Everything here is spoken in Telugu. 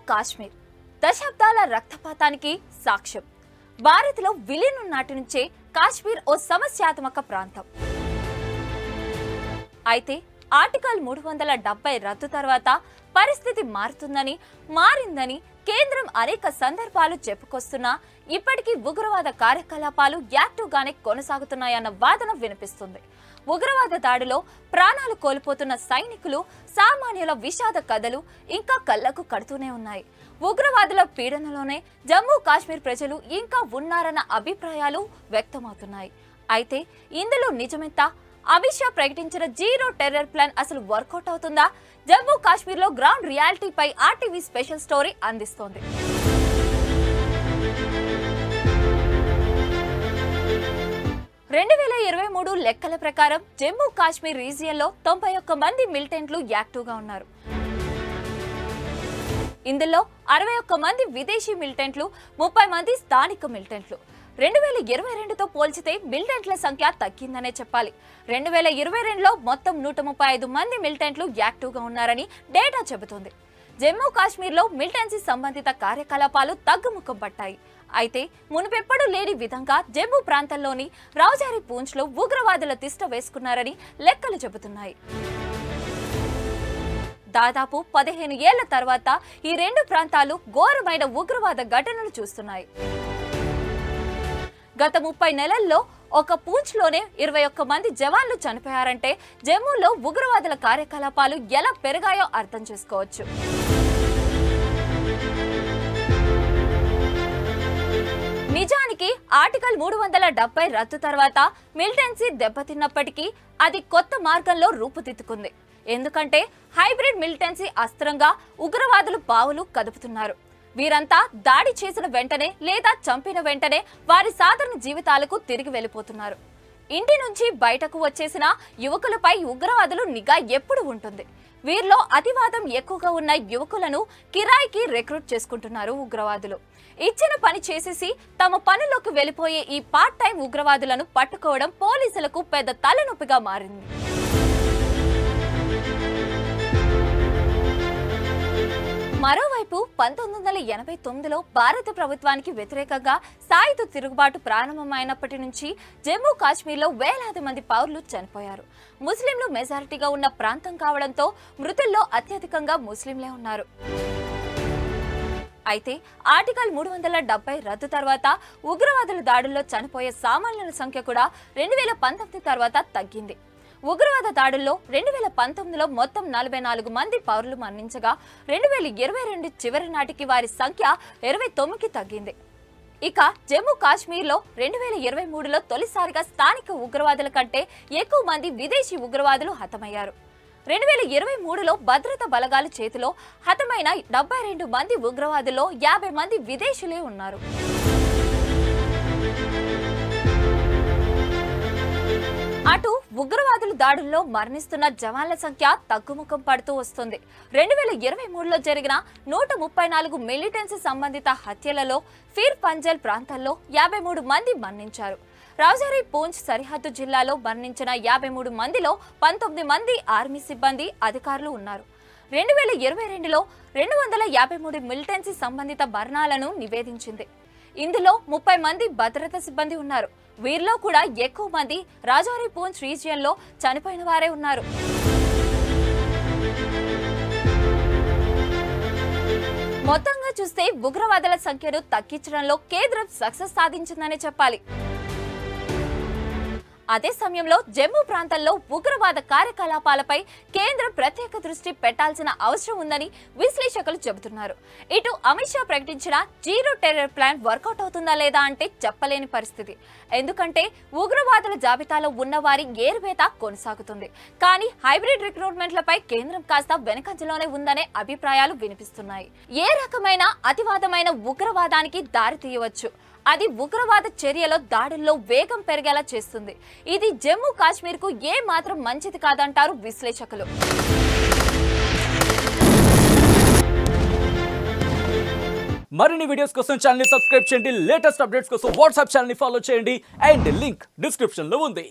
కాశ్మీర్ దశాబ్దాల రక్తపాతానికి సాక్ష్యం. భారత్లో విలీనం నాటి నుంచే కాశ్మీర్ ఓ సమస్యాత్మక ప్రాంతం. అయితే ఆర్టికల్ 370 రద్దు తర్వాత పరిస్థితి మారిందని కేంద్రం అనేక సందర్భాలు చెప్పుకొస్తున్నా ఇప్పటికీ ఉగ్రవాద కార్యకలాపాలు యాక్టివ్గానే కొనసాగుతున్నాయన్న వాదన వినిపిస్తుంది. ఉగ్రవాద దాడిలో ప్రాణాలు కోల్పోతున్న సైనికులు, సామాన్యుల విషాద కథలు ఇంకా కళ్లకు కడుతూనే ఉన్నాయి. ఉగ్రవాదుల పీడనలోనే జమ్మూ కాశ్మీర్ ప్రజలు ఇంకా ఉన్నారన్న అభిప్రాయాలు వ్యక్తమవుతున్నాయి. అయితే ఇందులో నిజమెంత? అమిత్ షా ప్రకటించిన జీరో టెర్రర్ ప్లాన్ అసలు వర్కౌట్ అవుతుందా? జమ్మూ కాశ్మీర్ లో గ్రౌండ్ రియాలిటీపై RTV స్పెషల్ స్టోరీ అందిస్తోంది. 2023 లెక్కల ప్రకారం జమ్మూ కాశ్మీర్ రీజియన్ లో 91 మంది మిలిటెంట్లు యాక్టివ్ గా ఉన్నారు. ఇందులో 61 మంది విదేశీ మిలిటెంట్లు, 30 మంది స్థానిక మిలిటెంట్లు. 2022తో పోల్చితే మిలిటెంట్ల సంఖ్య తగ్గిందనే చెప్పాలి. 2022లో మొత్తం 135 మంది మిలిటెంట్లు యాక్టివ్ గా ఉన్నారని డేటా చెబుతోంది. జమ్మూ కాశ్మీర్ లో మిలిటెన్సీ సంబంధిత కార్యకలాపాలు తగ్గుముఖం పట్టాయి. అయితే మునుపెప్పుడు లేని విధంగా జమ్మూ ప్రాంతంలోని రౌజారీ పూంచ్ లో ఉగ్రవాదుల తిష్ట వేసుకున్నారని లెక్కలు చెబుతున్నాయి. దాదాపు 15 ఏళ్ల తర్వాత ఈ రెండు ప్రాంతాలు ఘోరమైన ఉగ్రవాద ఘటనలు చూస్తున్నాయి. గత 30 నెలల్లో ఒక పూంచ్లోనే 21 మంది జవాన్లు చనిపోయారంటే జమ్మూలో ఉగ్రవాదుల కార్యకలాపాలు ఎలా పెరిగాయో అర్థం చేసుకోవచ్చు. నిజానికి ఆర్టికల్ 370 రద్దు తర్వాత మిలిటెన్సీ దెబ్బతిన్నప్పటికీ అది కొత్త మార్గంలో రూపుదిద్దుకుంది. ఎందుకంటే హైబ్రిడ్ మిలిటెన్సీ అస్త్రంగా ఉగ్రవాదులు పావులు కదుపుతున్నారు. వీరంతా దాడి చేసిన వెంటనే లేదా చంపిన వెంటనే వారి సాధారణ జీవితాలకు తిరిగి వెళ్ళిపోతున్నారు. ఇంటి నుంచి బయటకు వచ్చేసిన యువకులపై ఉగ్రవాదులు నిఘా ఎప్పుడు ఉంటుంది. వీరిలో అతివాదం ఎక్కువగా ఉన్న యువకులను కిరాయికి రిక్రూట్ చేసుకుంటున్నారు ఉగ్రవాదులు. ఇచ్చిన పని చేసేసి తమ పనుల్లోకి వెళ్ళిపోయే ఈ పార్ట్ టైం ఉగ్రవాదులను పట్టుకోవడం పోలీసులకు పెద్ద తలనొప్పిగా మారింది. మరోవైపు 1989లో భారత ప్రభుత్వానికి వ్యతిరేకంగా సాయుధ తిరుగుబాటు ప్రారంభమైనప్పటి నుంచి జమ్మూ కాశ్మీర్లో వేలాది మంది పౌరులు చనిపోయారు. ముస్లింలు మెజారిటీగా ఉన్న ప్రాంతం కావడంతో మృతుల్లో అత్యధికంగా ముస్లింలే ఉన్నారు. అయితే ఆర్టికల్ 370 రద్దు తర్వాత ఉగ్రవాదుల దాడుల్లో చనిపోయే సామాన్యుల సంఖ్య కూడా 2019 తర్వాత తగ్గింది. ఉగ్రవాద దాడుల్లో 2019లో మొత్తం 44 మంది పౌరులు మరణించగా 2022 చివరి నాటికి వారి సంఖ్య 29కి తగ్గింది. ఇక జమ్మూ కాశ్మీర్లో 2023లో తొలిసారిగా స్థానిక ఉగ్రవాదుల కంటే ఎక్కువ మంది విదేశీ ఉగ్రవాదులు హతమయ్యారు. 2023లో భద్రతా బలగాల చేతిలో హతమైన 72 మంది ఉగ్రవాదుల్లో 50 మంది విదేశీయులే ఉన్నారు. అటు ఉగ్రవాదుల దాడుల్లో మరణిస్తున్న జవాన్ల సంఖ్య తగ్గుముఖం పడుతూ వస్తుంది. 2023లో జరిగిన 134 మిలిటెన్సీ సంబంధిత హత్యలలో ఫీర్ పంజల్ ప్రాంతాల్లో 53 మంది మరణించారు. రౌజారీ పూంచ్ సరిహద్దు జిల్లాలో మరణించిన 53 మందిలో 19 మంది ఆర్మీ సిబ్బంది, అధికారులు ఉన్నారు. 2022లో 253 మిలిటెన్సీ సంబంధిత మరణాలను నివేదించింది. ఇందులో 30 మంది భద్రతా సిబ్బంది ఉన్నారు. వీరిలో కూడా ఎక్కువ మంది రౌజారీ పూంచ్ రీజియన్ లో చనిపోయిన వారే ఉన్నారు. మొత్తంగా చూస్తే ఉగ్రవాదుల సంఖ్యను తగ్గించడంలో కేంద్రం సక్సెస్ సాధించిందనే చెప్పాలి. అదే సమయంలో జమ్మూ ప్రాంతంలో ఉగ్రవాద కార్యకలాపాలపై కేంద్రం ప్రత్యేక దృష్టి పెట్టాల్సిన అవసరం ఉందని విశ్లేషకులు చెబుతున్నారు. ఇటు అమిత్ షా ప్రకటించిన జీరో టెర్రర్ ప్లాన్ వర్కౌట్ అవుతుందా లేదా అంటే చెప్పలేని పరిస్థితి. ఎందుకంటే ఉగ్రవాదుల జాబితాలో ఉన్న వారి ఏరువేత కొనసాగుతుంది. కానీ హైబ్రిడ్ రిక్రూట్మెంట్లపై కేంద్రం కాస్త వెనకంజలోనే ఉందనే అభిప్రాయాలు వినిపిస్తున్నాయి. ఏ రకమైన అతివాదమైన ఉగ్రవాదానికి దారి తీయవచ్చు. అది ఉగ్రవాద చర్యలో దాడుల్లో వేగం పెరిగేలా చేస్తుంది. ఇది జమ్మూ కాశ్మీర్ కు ఏ మాత్రం మంచిది కాదంటారు విశ్లేషకులు. మరిన్ని వీడియోస్ కోసం ఛానల్ ని సబ్స్క్రైబ్ చేయండి. లేటెస్ట్ అప్డేట్స్ కోసం వాట్సాప్ ఛానల్ ని ఫాలో చేయండి. అండ్ లింక్ డిస్క్రిప్షన్ లో ఉంది.